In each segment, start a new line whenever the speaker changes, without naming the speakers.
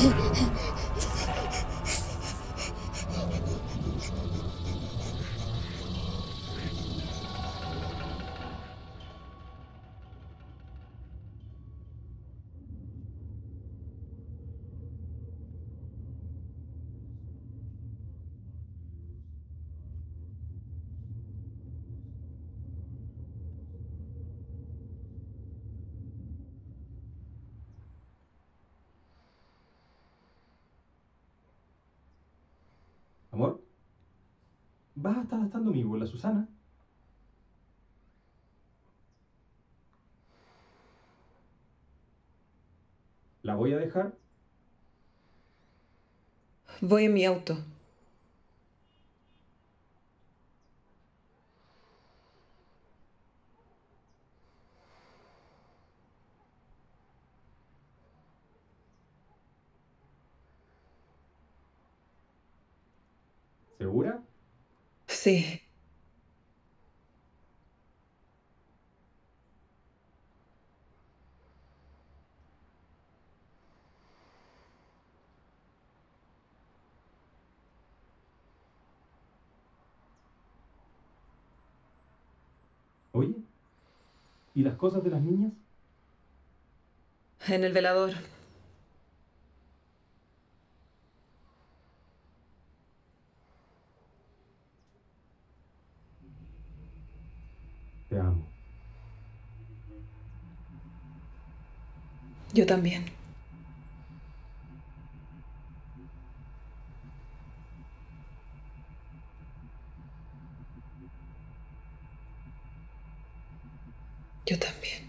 Amor, ¿vas a estar gastando mi bola, Susana? ¿La voy a dejar?
Voy en mi auto.
¿Segura?
Sí.
Oye, ¿y las cosas de las niñas?
En el velador.
Te amo.
Yo también. Yo también.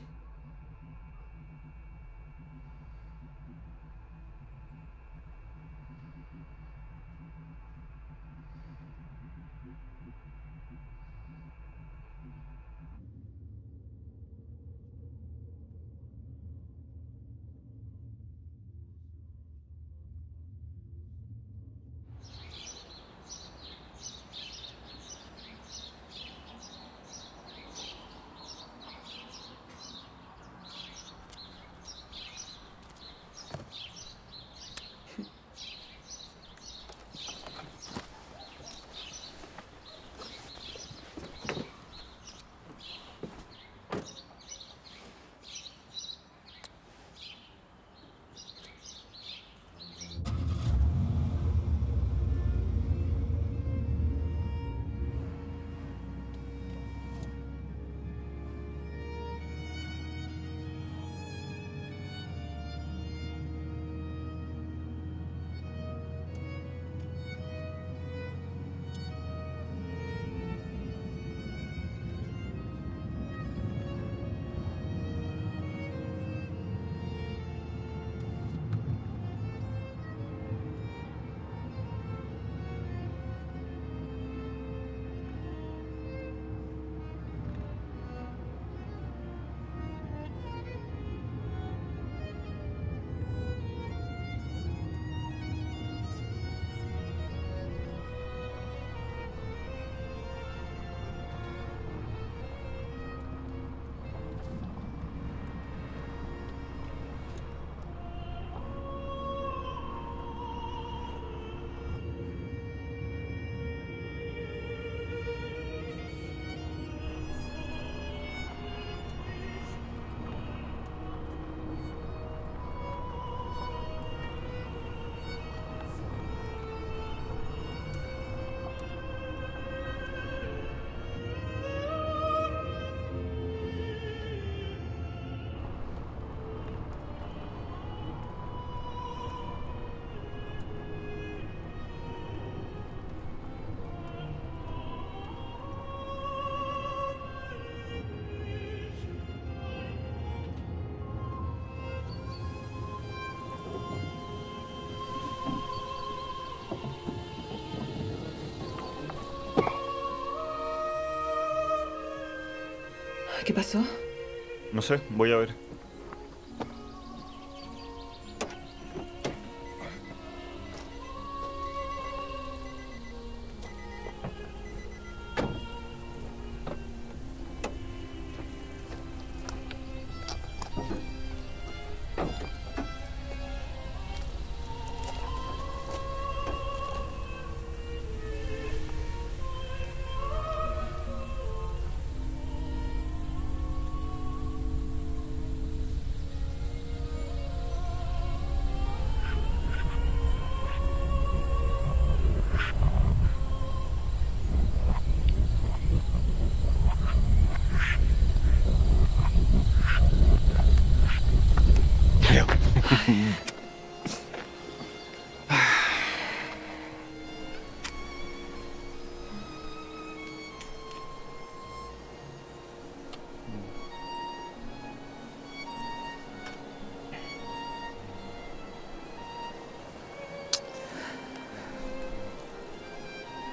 ¿Qué pasó?
No sé, voy a ver.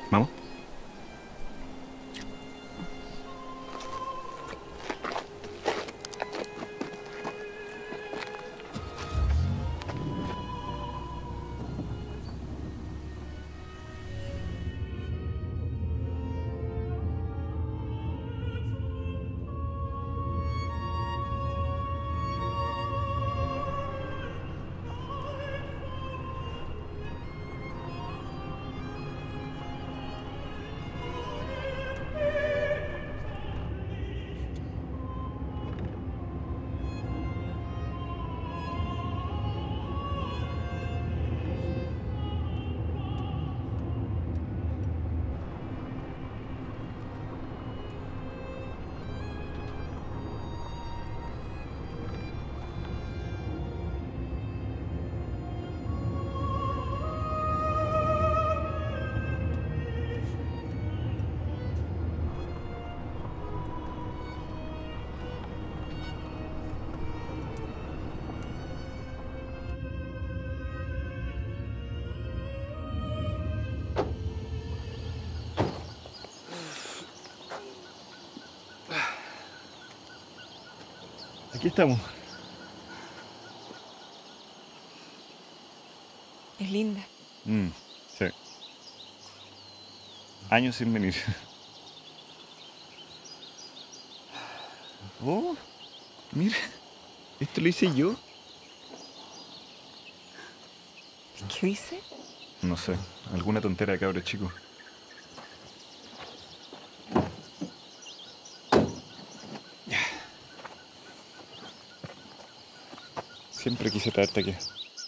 ¿Vamos? Aquí estamos.
Es linda.
Sí. Años sin venir. Oh, mira. Esto lo hice yo.
¿Qué hice?
No sé, alguna tontera de cabro chico. Siempre quise traerte aquí.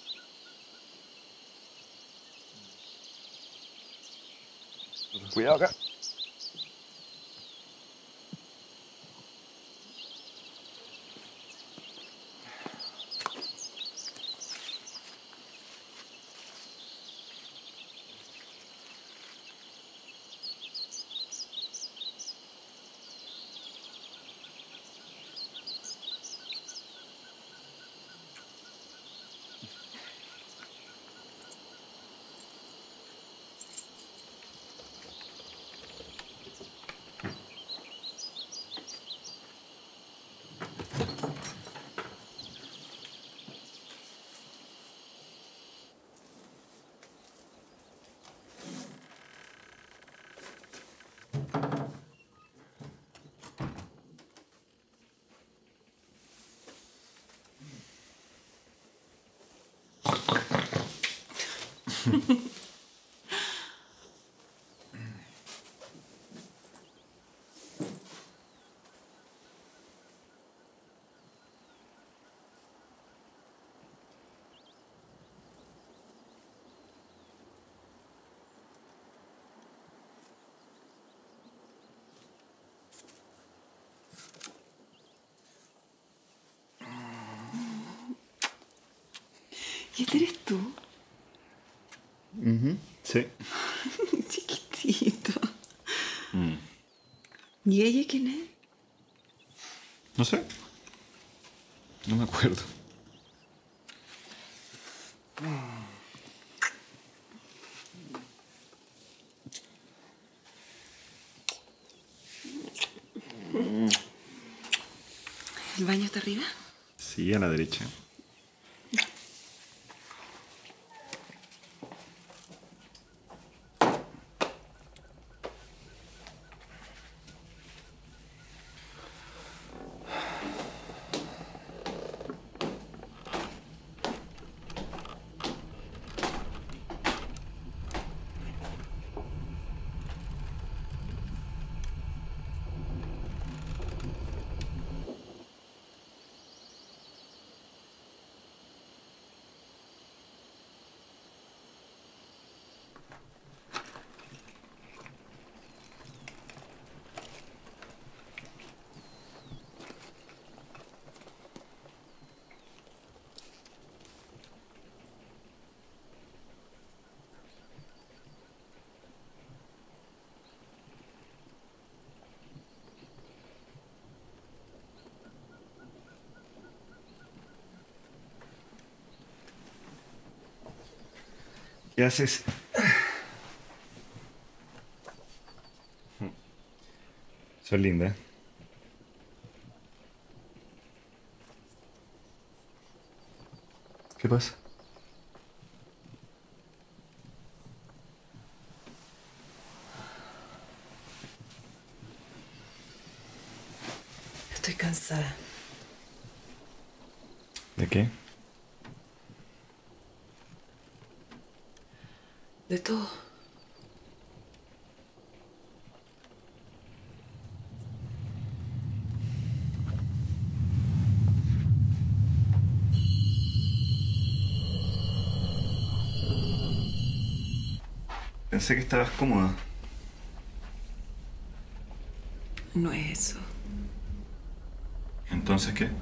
Cuidado acá.
¿Y este eres tú?
Sí.
Chiquitito. ¿Y ella quién es?
No sé. No me acuerdo.
¿El baño está arriba?
Sí, a la derecha. ¿Qué haces? Son lindas. ¿Qué pasa?
Estoy cansada.
¿De qué?
De todo.
Pensé que estabas cómoda.
No es eso.
¿Entonces qué?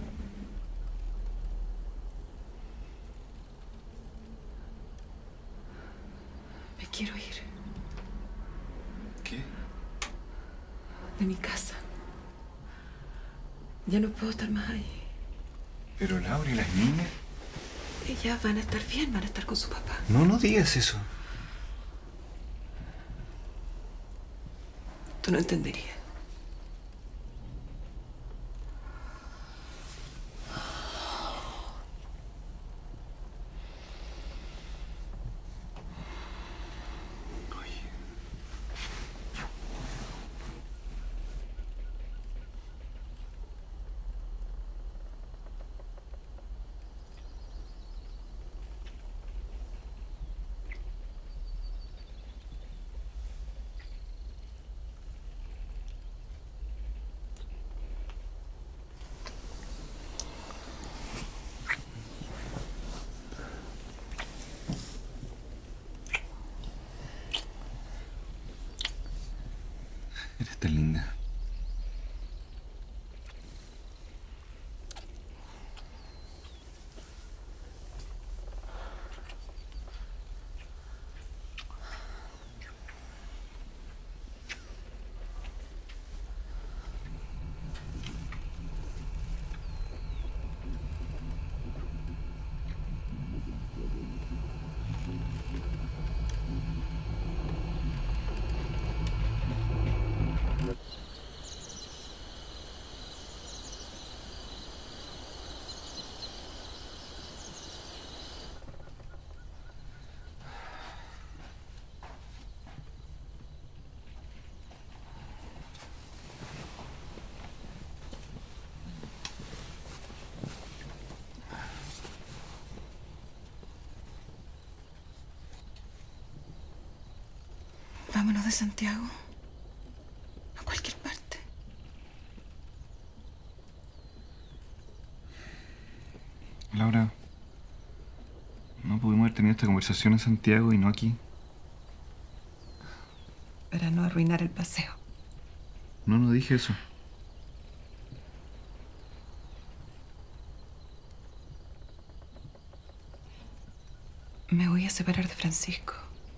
Me quiero ir
¿Qué?
de mi casa. Ya no puedo estar más ahí.
Pero Laura, ¿y las niñas?
Ellas van a estar bien, van a estar con su papá.
No, no digas eso.
Tú no entenderías.
Eres tan linda.
Vámonos de Santiago. A cualquier parte.
Laura, no pudimos haber tenido esta conversación en Santiago y no aquí.
Para no arruinar el paseo.
No, no dije eso.
Me voy a separar de Francisco.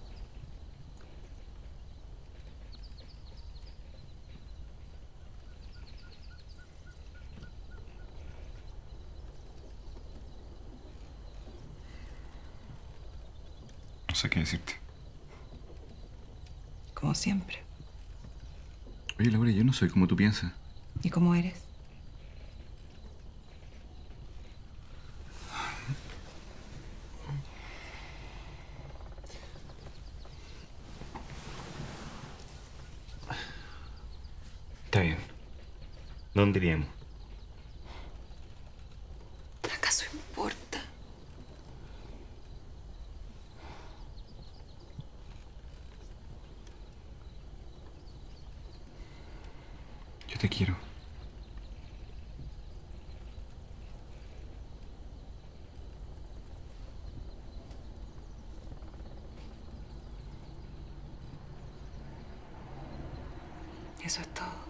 No sé qué decirte.
Como siempre.
Oye, Laura, yo no soy como tú piensas.
¿Y cómo eres?
Está bien. ¿Dónde iríamos?
¿Acaso importa?
Yo te quiero.
Eso es todo.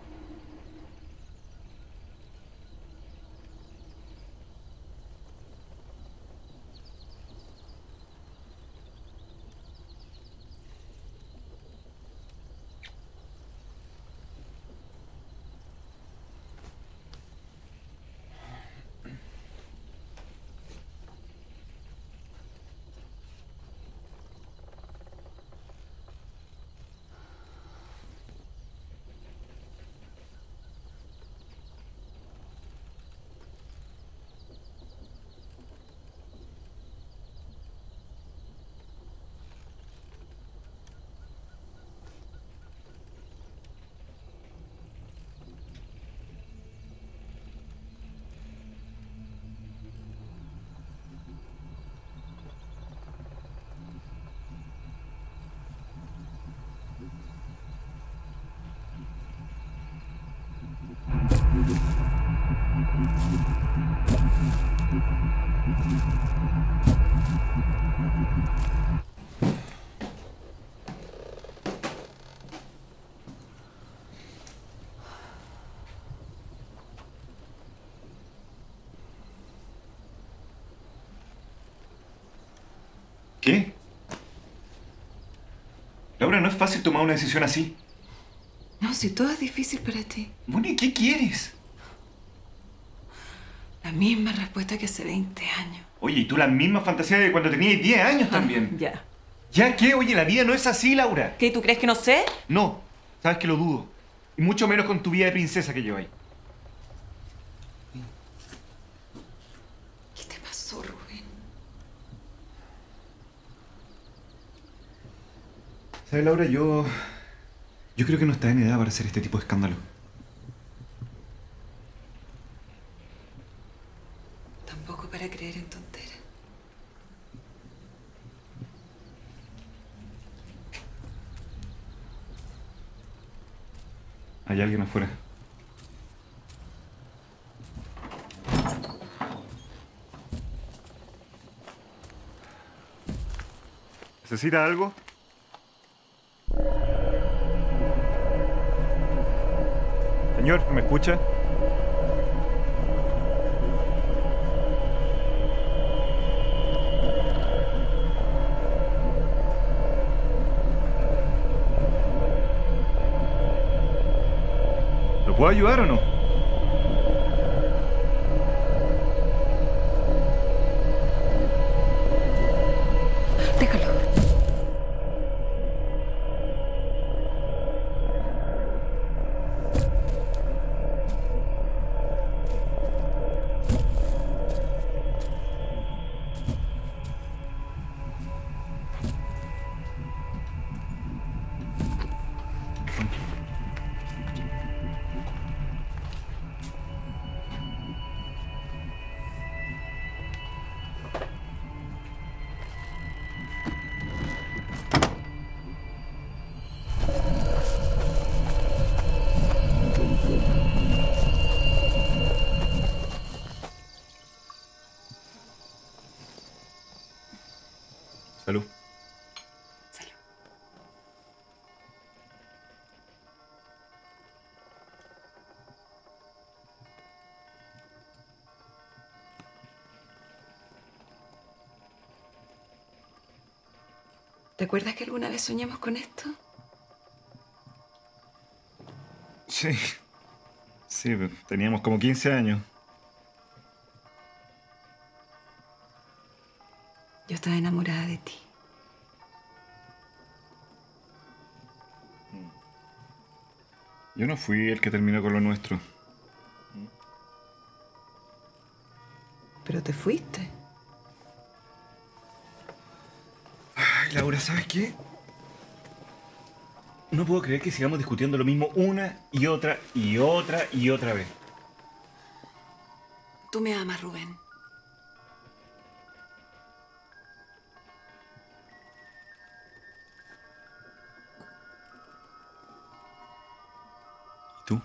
¿Qué? Laura, no es fácil tomar una decisión así.
No, si todo es difícil para ti.
Bueno, ¿y qué quieres?
La misma respuesta que hace 20 años.
Oye, y tú la misma fantasía de cuando tenías 10 años también.
Ya.
¿Ya qué? Oye, la vida no es así, Laura.
¿Qué? ¿Tú crees que no sé?
No, sabes que lo dudo. Y mucho menos con tu vida de princesa que lleváis.
¿Qué te pasó, Rubén?
¿Sabes, Laura? Yo creo que no estás en edad para hacer este tipo de escándalo.
Tampoco para creer en tonteras.
Hay alguien afuera. ¿Necesita algo? Señor, ¿me escucha? ¿Lo puedo ayudar o no?
Déjalo.
Salud.
Salud. ¿Te acuerdas que alguna vez soñamos con esto?
Sí. Sí, teníamos como 15 años.
Yo estaba enamorada de ti.
Yo no fui el que terminó con lo nuestro.
Pero te fuiste.
Ay, Laura, ¿sabes qué? No puedo creer que sigamos discutiendo lo mismo una y otra y otra y otra vez.
Tú me amas, Rubén.
¿Y tú?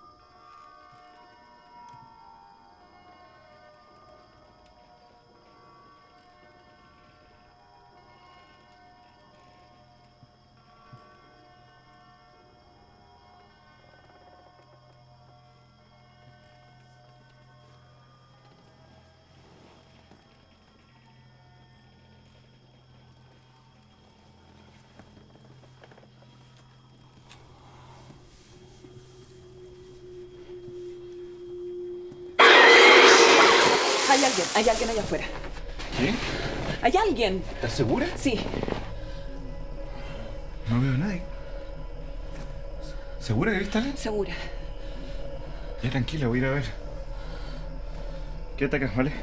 Hay alguien allá afuera.
¿Qué?
¿Hay alguien?
¿Estás segura?
Sí.
No veo a nadie. ¿Segura que viste a alguien?
Segura.
Ya, tranquila, voy a ir a ver. Quédate acá, ¿vale?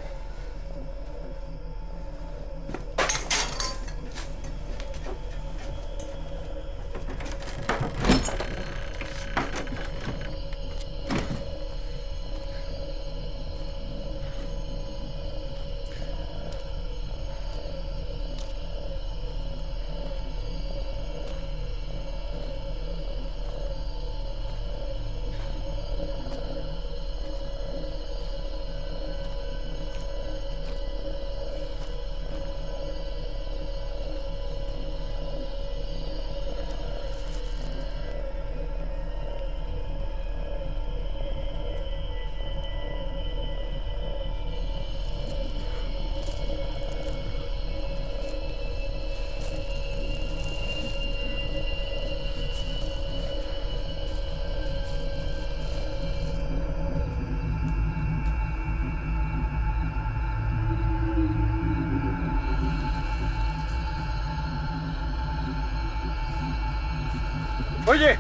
¡Oye!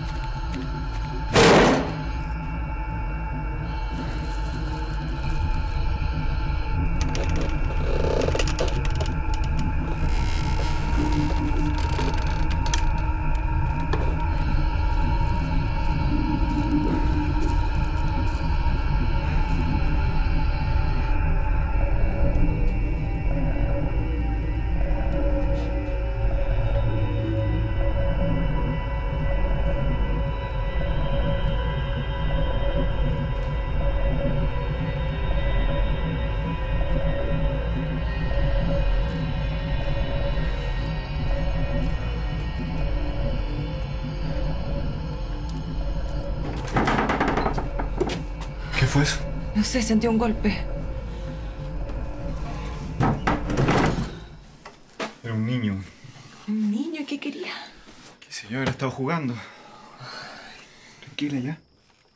¿Qué fue eso?
No sé, sentí un golpe.
Era un niño.
¿Un niño? ¿Qué quería?
¿Qué sé yo? Habrá estado jugando. Tranquila ya.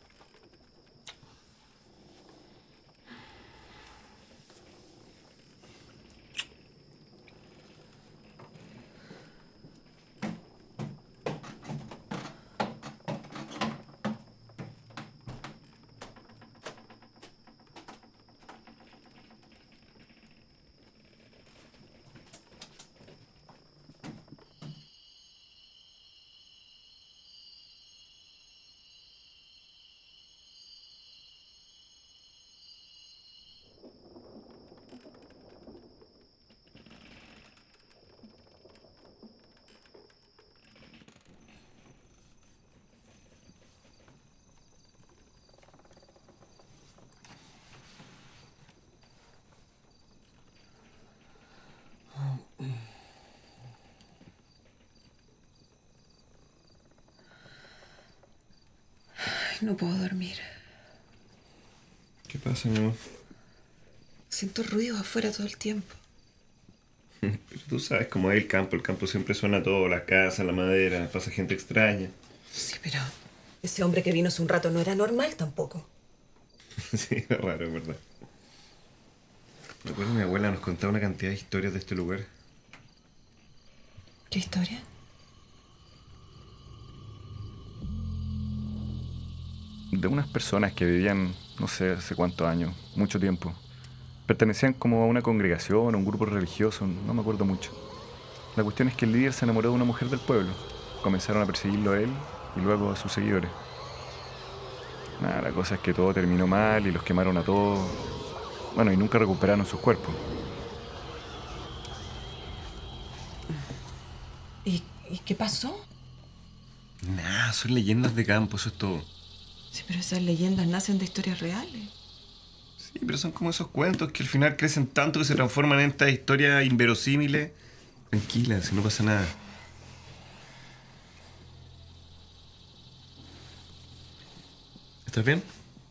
No puedo dormir.
¿Qué pasa, mi amor?
Siento ruidos afuera todo el tiempo.
Pero tú sabes cómo es el campo. El campo siempre suena todo. Las casas, la madera, pasa gente extraña.
Sí, pero ese hombre que vino hace un rato no era normal tampoco.
Sí, es raro, es verdad. Me acuerdo mi abuela nos contaba una cantidad de historias de este lugar.
¿Qué historia?
De unas personas que vivían, no sé, hace cuántos años, mucho tiempo. Pertenecían como a una congregación, a un grupo religioso, no me acuerdo mucho. La cuestión es que el líder se enamoró de una mujer del pueblo. Comenzaron a perseguirlo a él y luego a sus seguidores. Nada, la cosa es que todo terminó mal y los quemaron a todos. Bueno, y nunca recuperaron sus cuerpos.
¿Y qué pasó?
Nah, son leyendas de campo, eso es todo.
Sí, pero esas leyendas nacen de historias reales.
Sí, pero son como esos cuentos que al final crecen tanto que se transforman en estas historias inverosímiles. Tranquila, si no pasa nada. ¿Estás bien?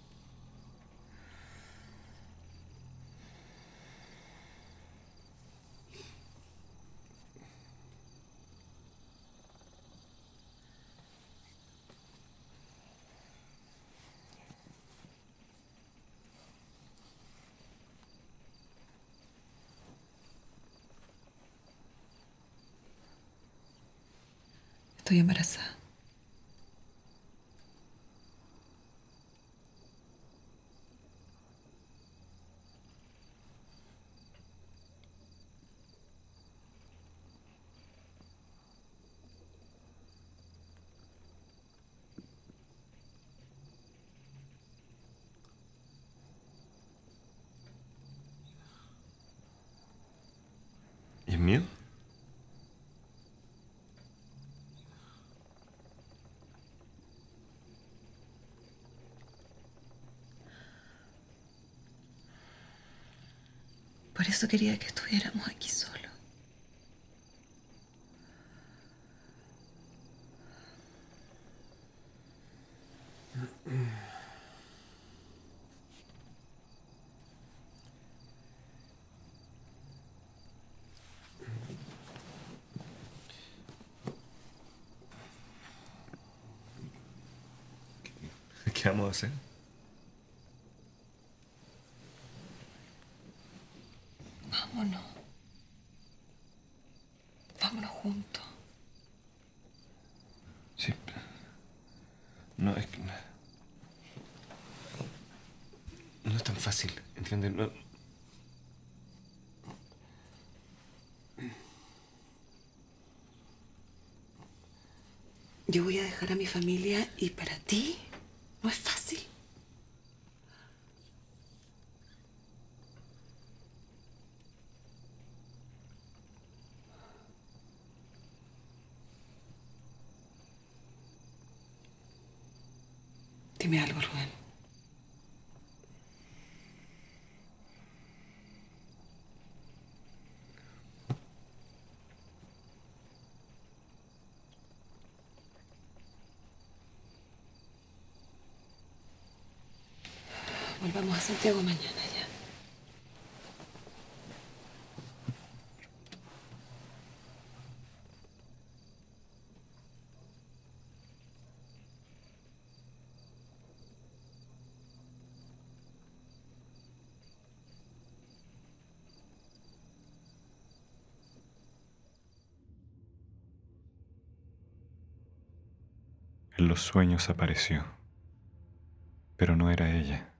Estoy embarazada.
¿Y es mío?
Por eso quería que estuviéramos aquí solos.
¿Qué vamos a hacer?
Vámonos. Vámonos juntos.
Sí, entiende. No.
Yo voy a dejar a mi familia y para ti no es fácil. Dime algo, Rubén. Volvamos a Santiago mañana ya.
En los sueños apareció, pero no era ella.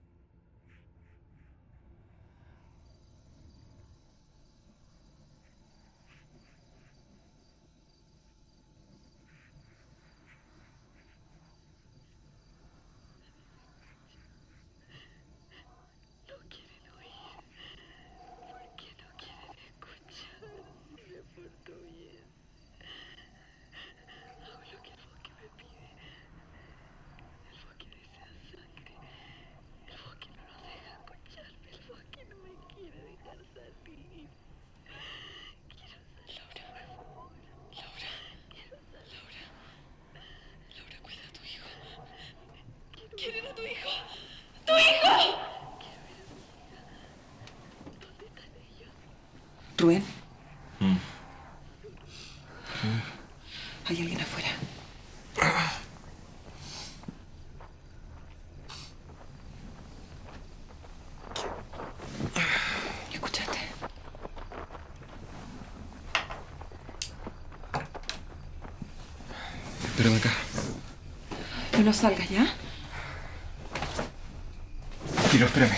¿Quién era tu hijo? ¡Tu hijo! Rubén. Hay alguien afuera. ¿Lo escuchaste?
Espérame acá.
Tú no salgas, ¿ya?
Kiro, espérame.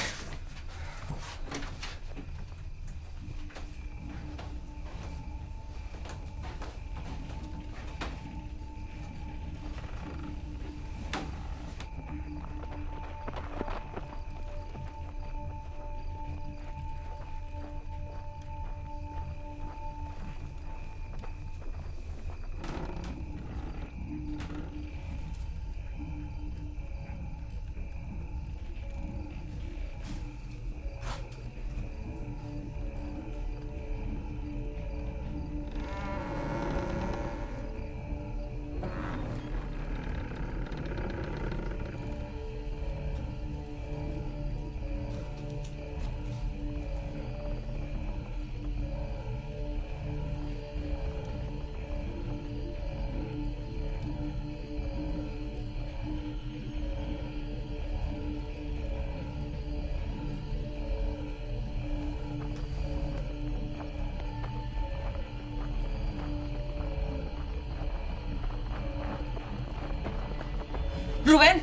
¡Rubén!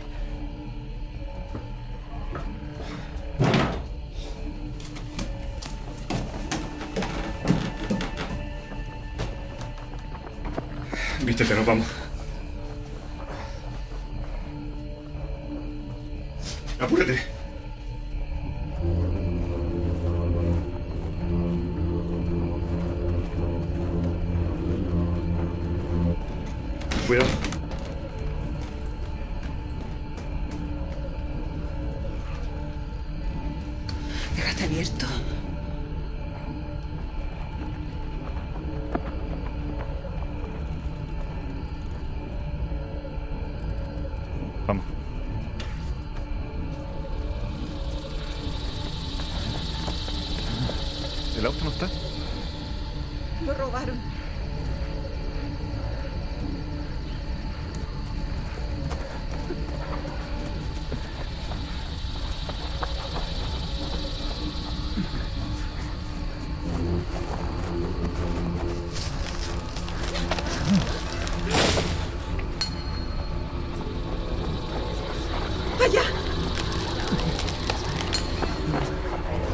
Vístete, nos vamos. Apúrate. Cuidado.
¿Dejaste abierto?
Vamos. ¿El auto no está?
Lo robaron. ¡Allá!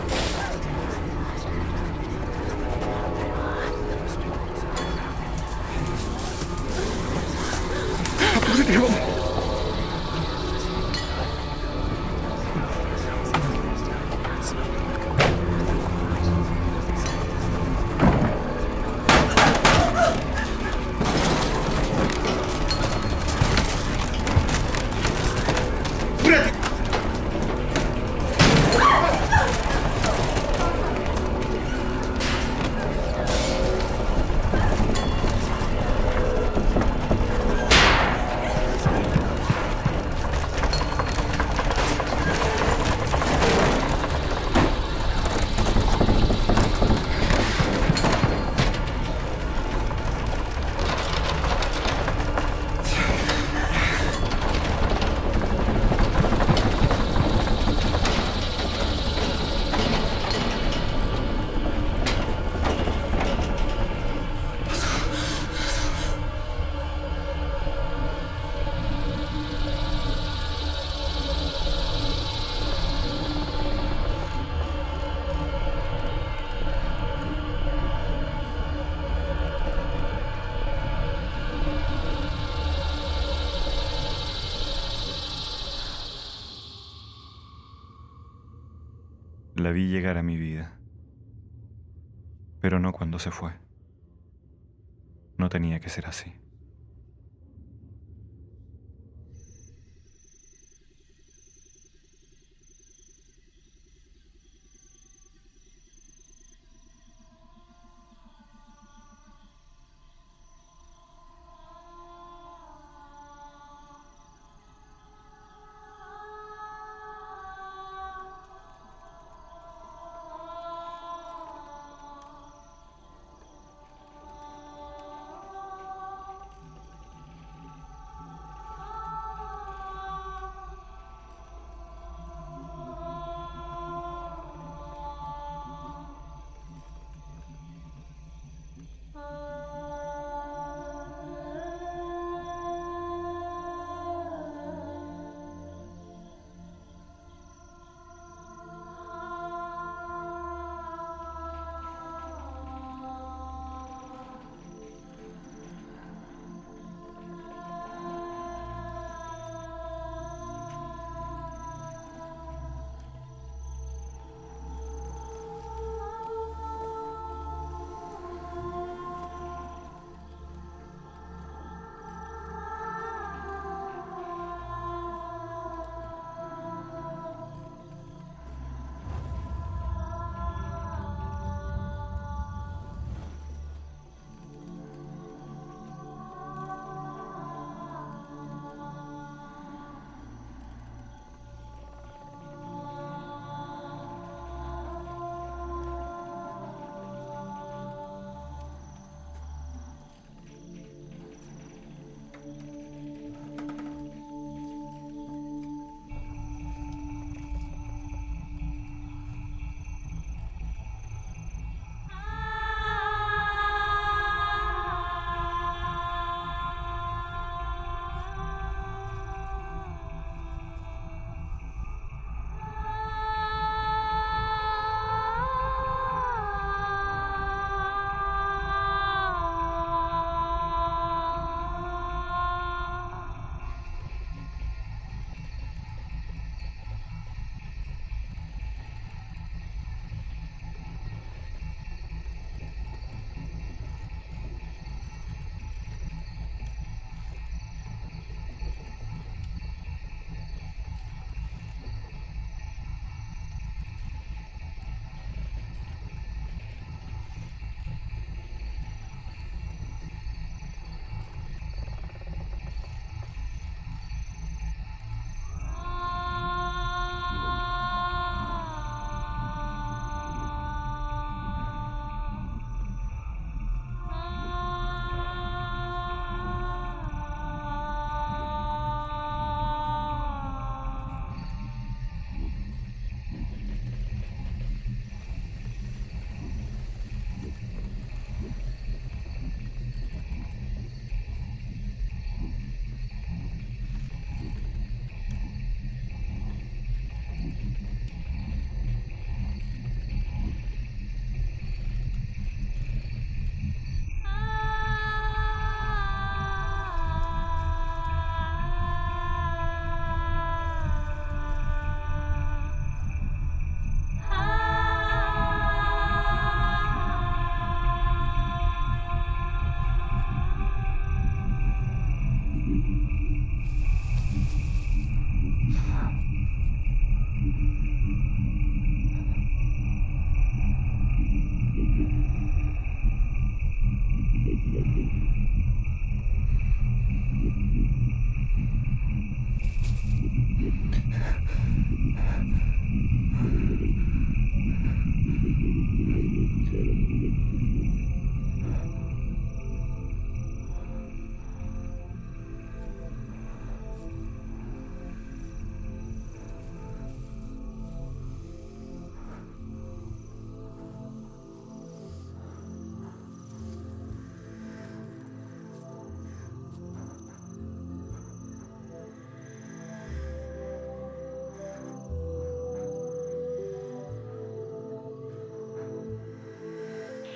La vi llegar a mi vida, pero no cuando se fue. No tenía que ser así.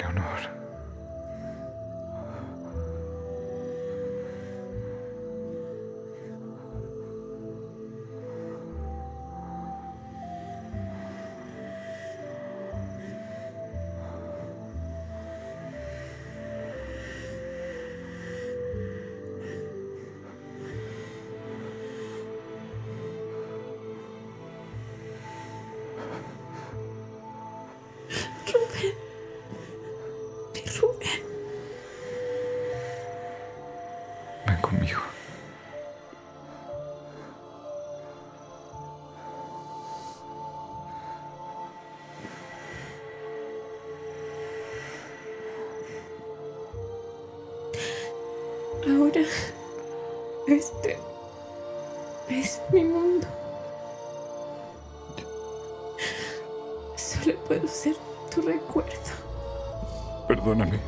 Leonor.
Rubén.
Ven conmigo.
Ahora, este es mi mundo. Solo puedo ser tu recuerdo.
Perdóname.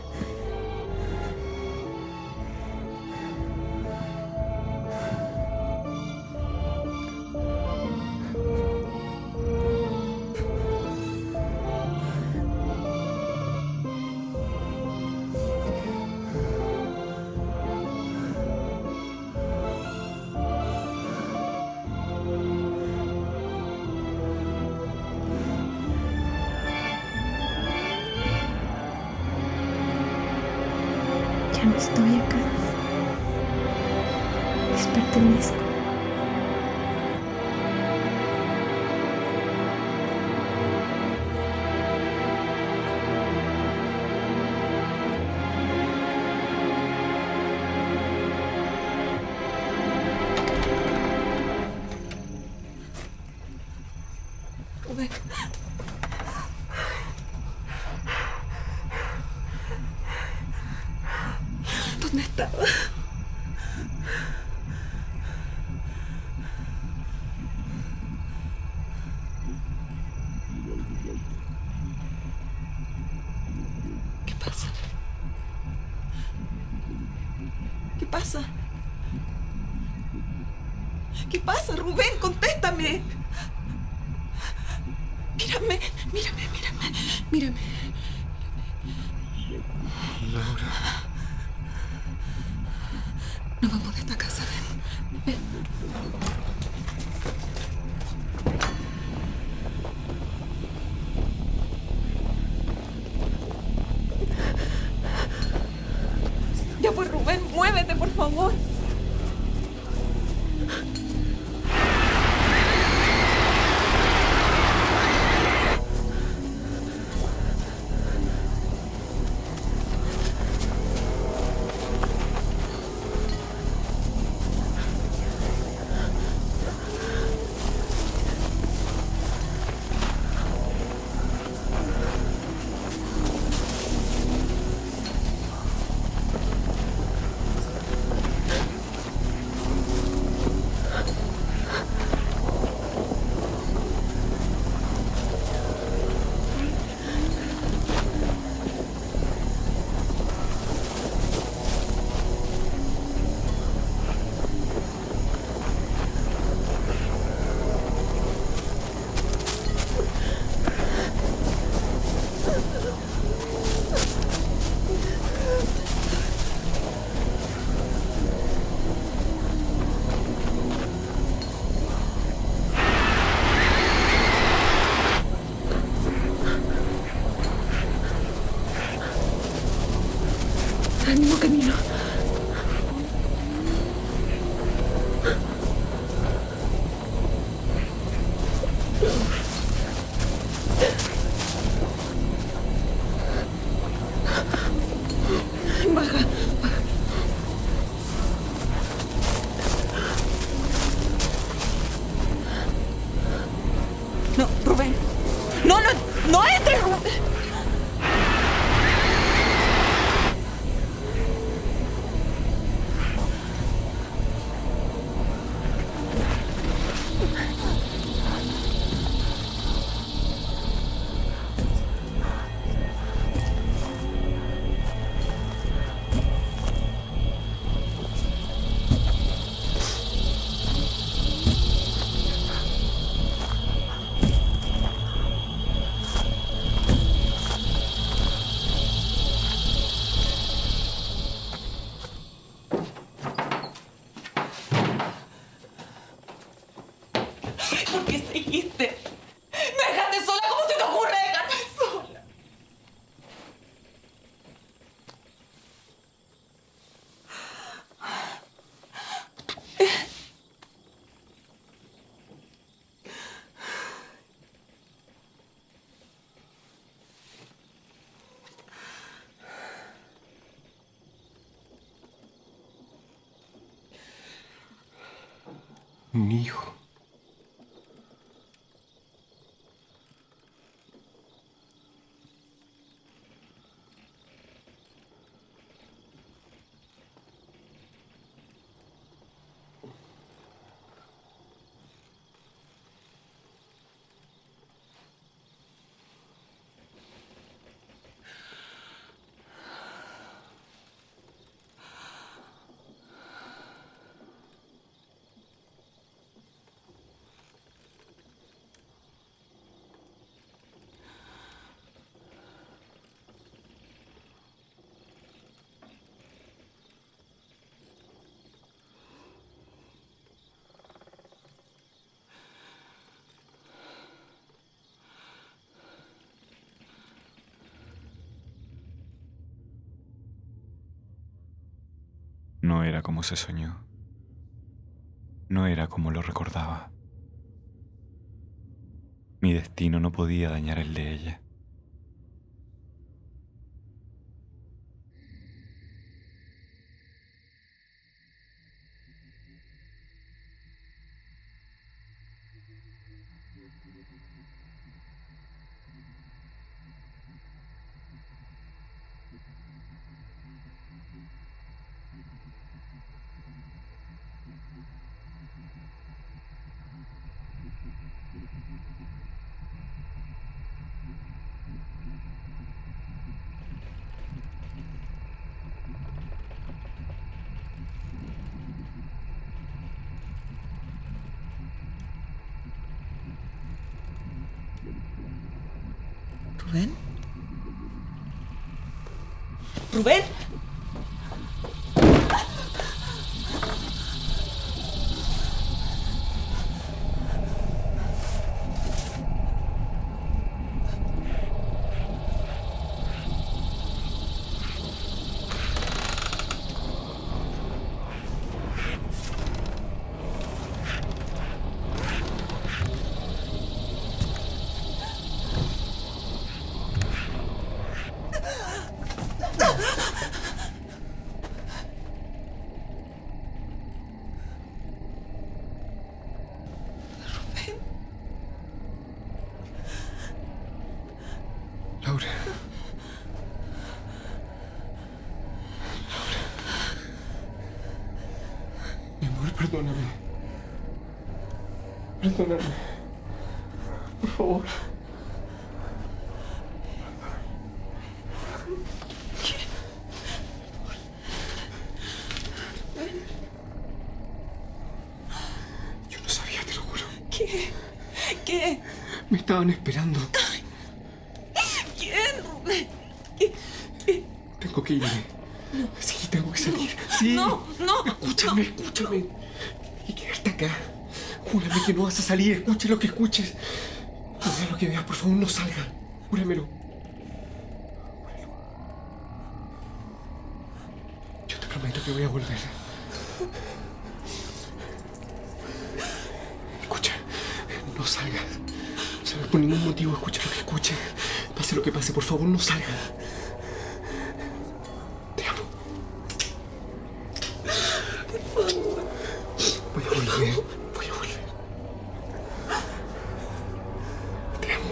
Ya no estoy acá. Les pertenezco. Rubén. ¿Dónde estaba? ¿Qué pasa? ¿Qué pasa? ¿Qué pasa, Rubén? Contéstame. Mírame, mírame, mírame, mírame.
Laura.
Nos vamos de esta casa, ven. Ven. Ya pues, Rubén, muévete, por favor. ¿Por qué seguiste? ¡Me dejaste sola! ¿Cómo se te ocurre dejarme sola?
Un hijo.
No era como se soñó. No era como lo recordaba. Mi destino no podía dañar el de ella.
¿Rubén? ¿Rubén?
Laura. Mi amor, perdóname. Perdóname. Por favor. Yo no sabía, te lo juro.
¿Qué? ¿Qué?
Me estaban esperando.
¿Quién, Rubén? ¿Qué? ¿Qué?
Tengo que irme. Sí, tengo que salir. Sí.
No, no.
Escúchame, escúchame. Y quedarte acá. Júrame que no vas a salir. Escuche lo que escuches. Vea lo que veas, por favor, no salga. Júramelo. Yo te prometo que voy a volver. Escucha, no salgas. No salgas por ningún motivo. Escucha lo que escuche. Pase lo que pase, por favor, no salgas. Te amo. Voy a volver. Voy a volver. Te amo.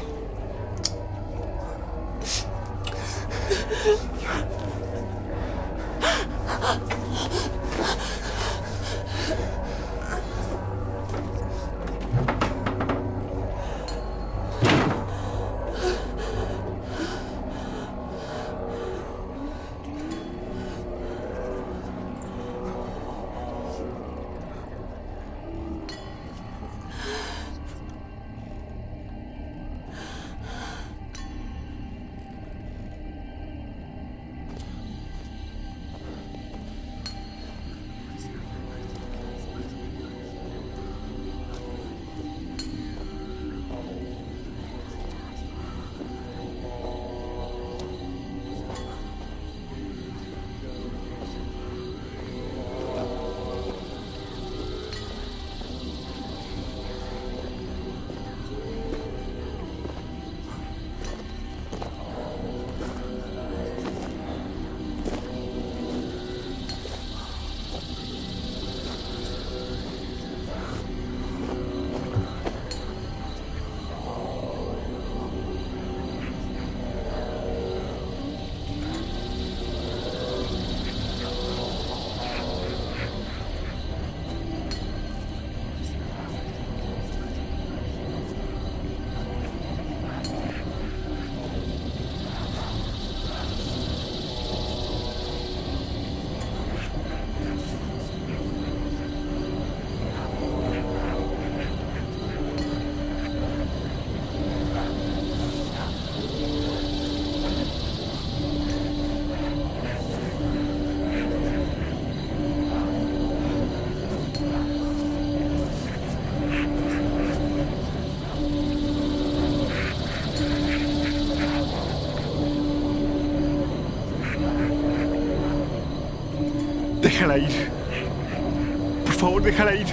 Déjala ir. Por favor, déjala ir.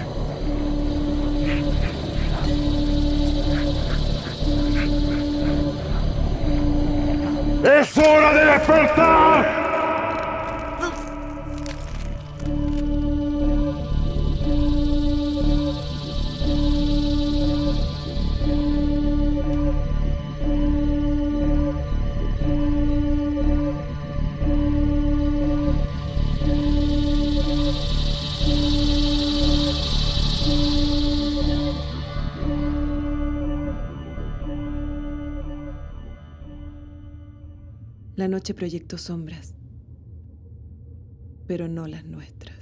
¡Es hora de despertar!
La noche proyectó sombras, pero no las nuestras.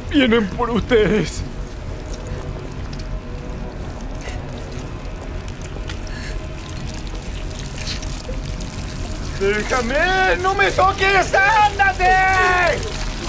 Vienen por ustedes. ¡Déjame! ¡No me toques! ¡Ándate!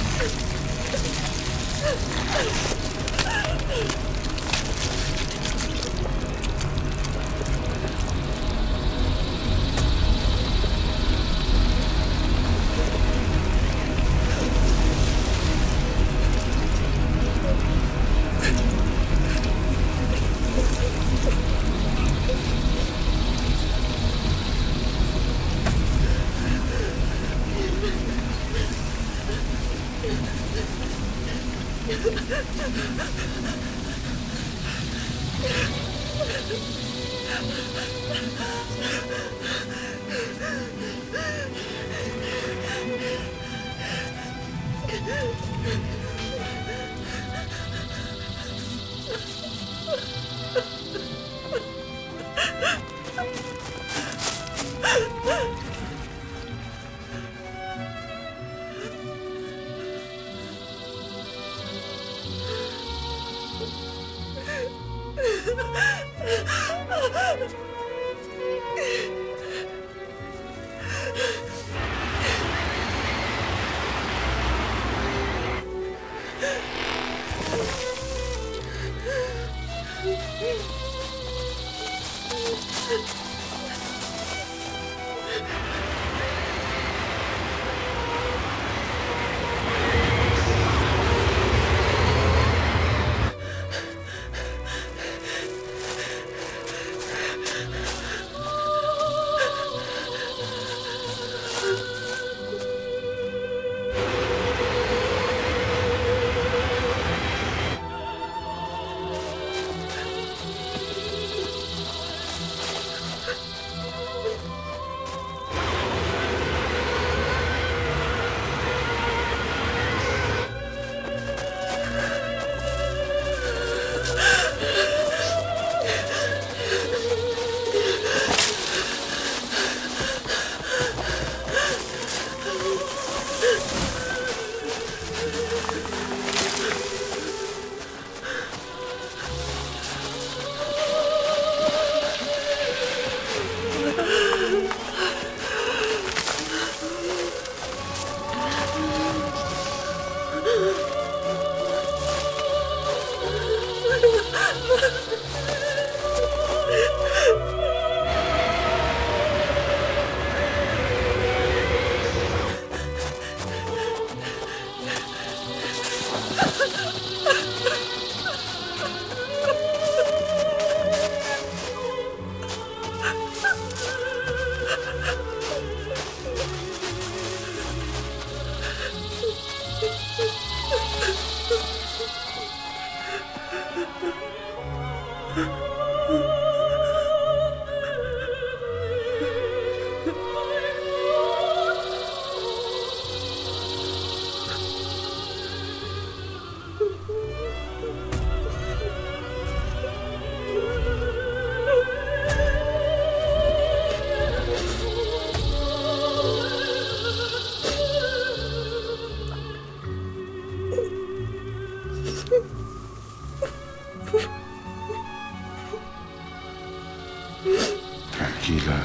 Tranquila.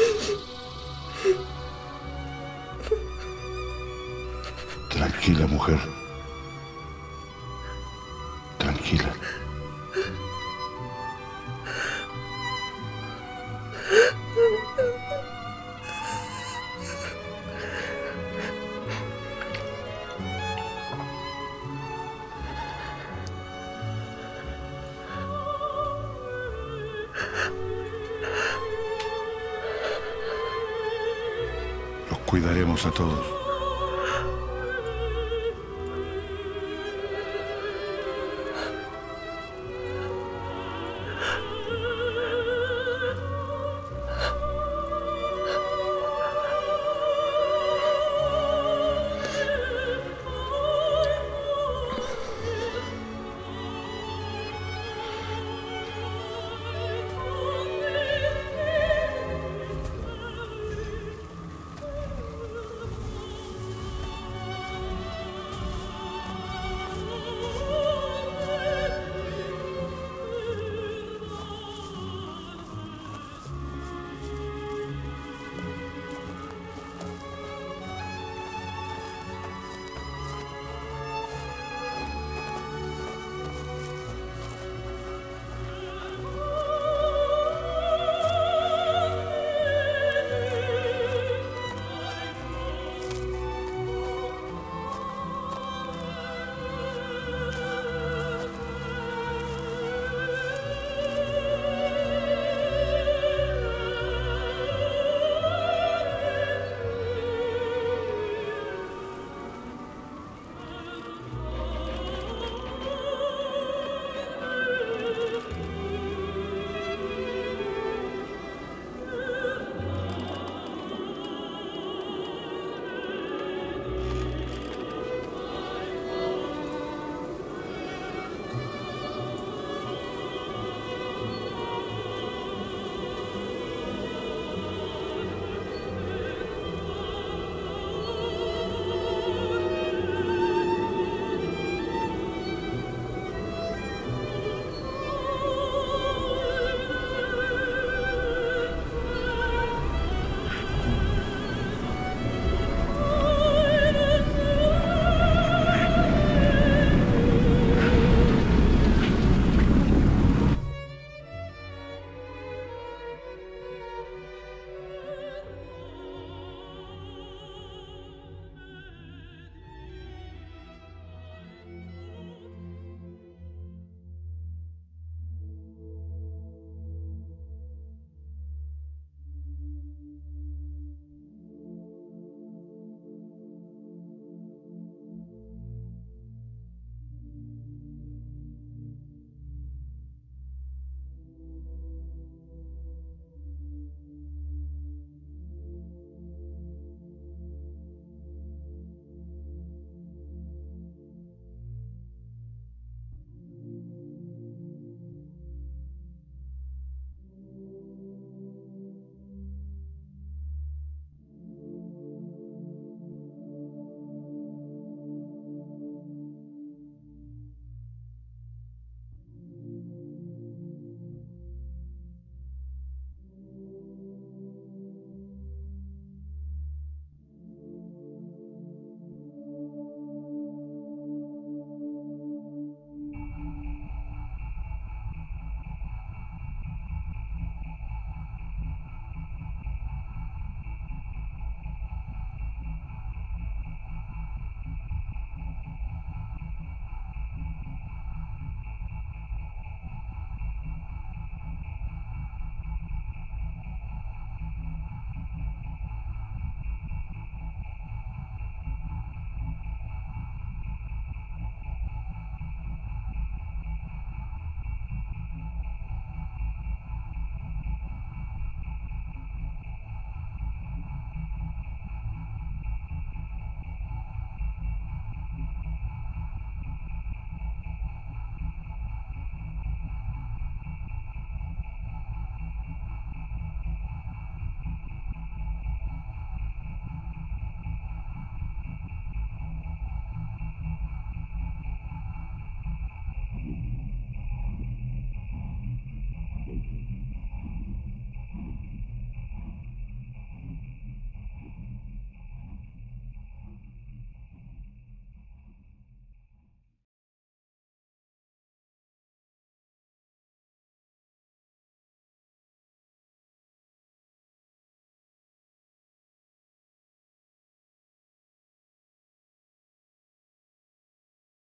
Tranquila, mujer. Tranquila. Los cuidaremos a todos.